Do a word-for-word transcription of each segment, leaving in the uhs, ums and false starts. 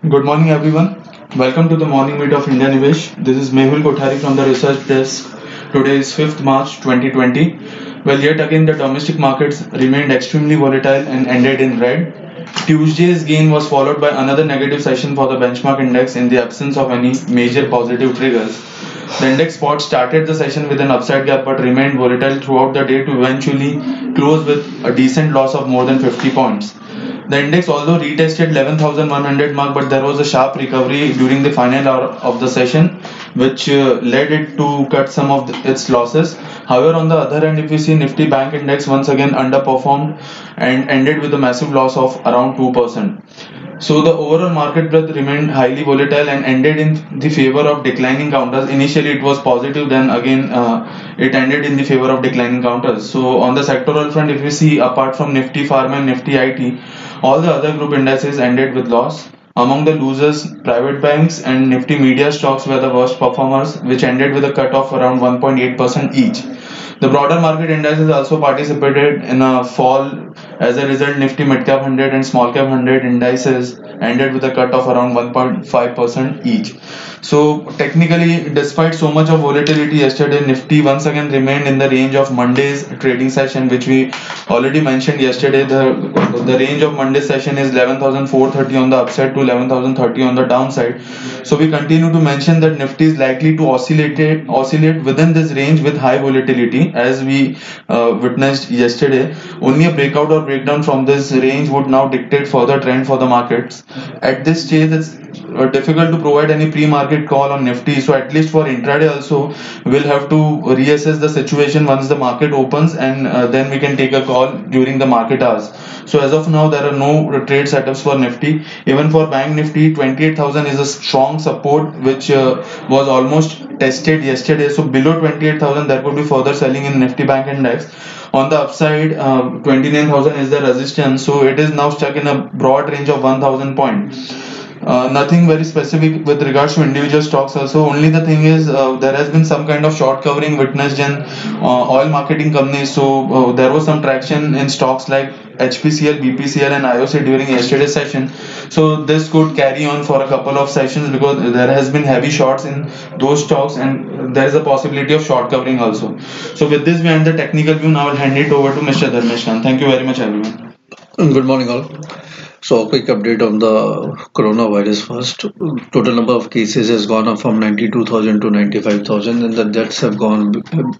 Good morning, everyone. Welcome to the morning meet of IndiaNivesh. This is Mehul Kothari from the research desk. Today is fifth March twenty twenty. Well, yet again, the domestic markets remained extremely volatile and ended in red. Tuesday's gain was followed by another negative session for the benchmark index in the absence of any major positive triggers. The index spot started the session with an upside gap but remained volatile throughout the day to eventually close with a decent loss of more than fifty points. The index although retested eleven thousand one hundred mark, but there was a sharp recovery during the final hour of the session, which uh, led it to cut some of the, its losses. However, on the other hand, if we see Nifty Bank Index once again underperformed and ended with a massive loss of around two percent. So the overall market breadth remained highly volatile and ended in the favor of declining counters. Initially it was positive, then again uh, it ended in the favor of declining counters. So on the sectoral front, if we see apart from Nifty Pharma and Nifty I T, all the other group indices ended with loss. Among the losers, private banks and Nifty media stocks were the worst performers, which ended with a cut of around one point eight percent each. The broader market indices also participated in a fall. As a result, Nifty Midcap one hundred and Small Cap one hundred indices ended with a cut of around one point five percent each. So technically, despite so much of volatility yesterday, Nifty once again remained in the range of Monday's trading session, which we already mentioned yesterday. The, the range of Monday's session is eleven thousand four hundred thirty on the upside to eleven thousand thirty on the downside. So we continue to mention that Nifty is likely to oscillate, oscillate within this range with high volatility as we uh, witnessed yesterday. Only a breakout or breakdown from this range would now dictate further trend for the markets. At this stage, it's uh, difficult to provide any pre-market call on Nifty. So at least for intraday also, we'll have to reassess the situation once the market opens, and uh, then we can take a call during the market hours. So as of now, there are no trade setups for Nifty. Even for Bank Nifty, twenty-eight thousand is a strong support which uh, was almost tested yesterday. So below twenty-eight thousand, there could be further selling in Nifty Bank Index. On the upside, uh, twenty-nine thousand is the resistance. So it is now stuck in a broad range of one thousand points. Uh, nothing very specific with regards to individual stocks also. Only the thing is uh, there has been some kind of short covering witnessed in uh, oil marketing companies. So uh, there was some traction in stocks like H P C L, B P C L and I O C during yesterday's session. So this could carry on for a couple of sessions because there has been heavy shorts in those stocks and there is a possibility of short covering also. So with this we end the technical view. Now I'll hand it over to Mister Dharmesh Kant. Thank you very much everyone. Good morning, all. So, a quick update on the coronavirus first. Total number of cases has gone up from ninety-two thousand to ninety-five thousand, and the deaths have gone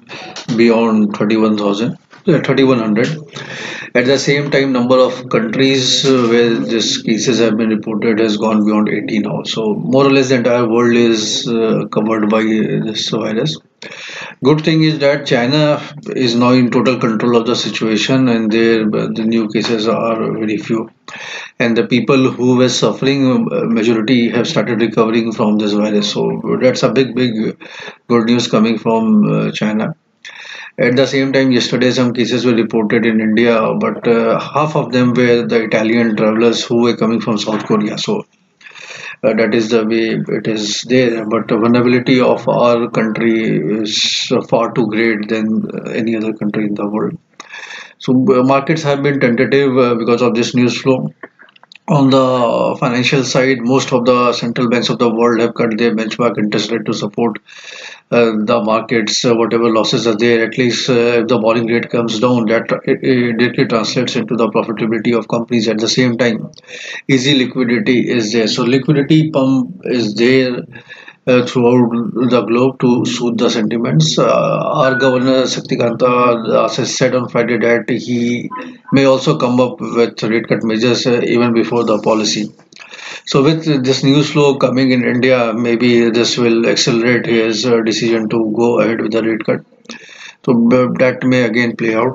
beyond thirty-one thousand, thirty-one hundred. At the same time, number of countries uh, where these cases have been reported has gone beyond eighty now. So, more or less, the entire world is uh, covered by this virus. Good thing is that China is now in total control of the situation, and there the new cases are very few, and the people who were suffering, uh, majority have started recovering from this virus. So that's a big, big good news coming from uh, China. At the same time, yesterday some cases were reported in India, but uh, half of them were the Italian travelers who were coming from South Korea. So uh, that is the way it is there. But the vulnerability of our country is far too great than uh, any other country in the world. So uh, markets have been tentative uh, because of this news flow. On the financial side, most of the central banks of the world have cut their benchmark interest rate to support uh, the markets. Uh, whatever losses are there, at least uh, if the borrowing rate comes down, that it, it directly translates into the profitability of companies. At the same time, easy liquidity is there. So liquidity pump is there uh, throughout the globe to soothe the sentiments. Uh, our governor Saktikanta has said on Friday that he may also come up with rate cut measures uh, even before the policy. So with this news flow coming in India, maybe this will accelerate his uh, decision to go ahead with the rate cut. So uh, that may again play out.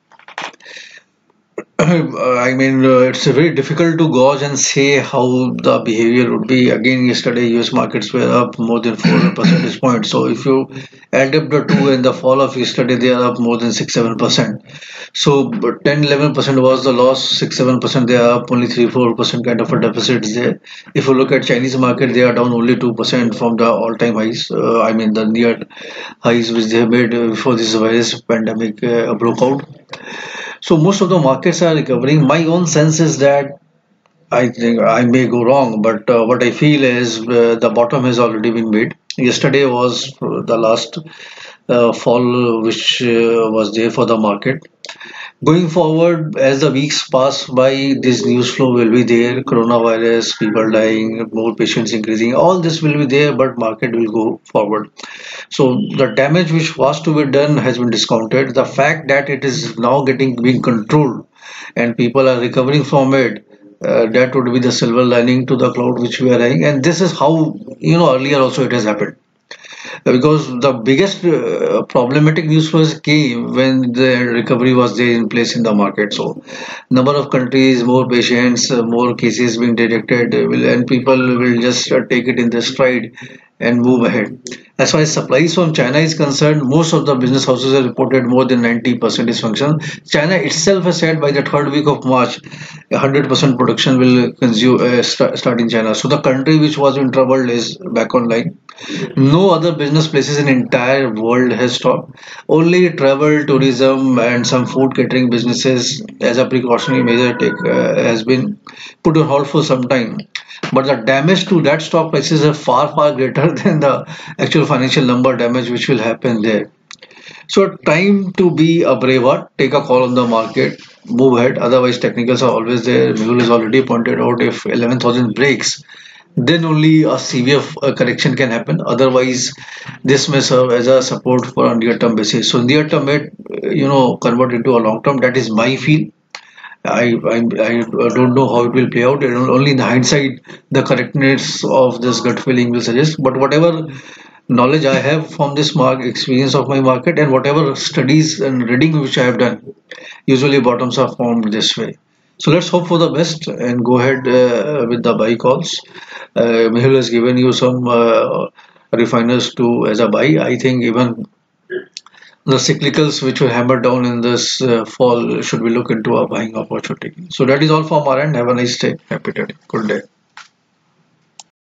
I mean, uh, it's very difficult to gauge and say how the behavior would be. Again, yesterday U S markets were up more than four percentage points. So if you add up the two and the fall of yesterday, they are up more than six seven percent. So ten eleven percent was the loss, six seven percent they are up, only three four percent kind of a deficit there. If you look at Chinese market, they are down only two percent from the all-time highs. Uh, I mean the near highs which they made before this virus pandemic uh, broke out. So most of the markets are recovering. My own sense is that I think I may go wrong, but uh, what I feel is uh, the bottom has already been made. Yesterday was uh, the last uh, fall which uh, was there for the market. Going forward, as the weeks pass by, this news flow will be there. Coronavirus, people dying, more patients increasing. All this will be there, but market will go forward. So the damage which was to be done has been discounted. The fact that it is now getting being controlled and people are recovering from it, uh, that would be the silver lining to the cloud which we are having. And this is how, you know, earlier also it has happened, because the biggest uh, problematic news was came when the recovery was there in place in the market. So number of countries, more patients, uh, more cases being detected, uh, will, and people will just uh, take it in their stride and move ahead. As far as supplies from China is concerned, most of the business houses have reported more than ninety percent is function. China itself has said by the third week of March, one hundred percent production will consume uh, start, start in China. So the country which was in trouble is back online. No other business places in entire world has stopped. Only travel, tourism, and some food catering businesses, as a precautionary measure, take uh, has been put on hold for some time. But the damage to that stock prices are far far greater than the actual financial number damage which will happen there. So time to be a braver, take a call on the market, move ahead. Otherwise, technicals are always there. Mehul has already pointed out if eleven thousand breaks, then only a severe uh, correction can happen. Otherwise, this may serve as a support for a near-term basis. So near term, it uh, you know convert into a long term. That is my feel. I, I I don't know how it will play out. And only in hindsight, the correctness of this gut feeling will suggest. But whatever knowledge I have from this mark experience of my market and whatever studies and reading which I have done, usually bottoms are formed this way. So let's hope for the best and go ahead uh, with the buy calls. Uh, Mehul has given you some uh, refiners to as a buy. I think even the cyclicals which were hammered down in this uh, fall should be look into a buying opportunity. So that is all from our end. Have a nice day. Happy day. Good day.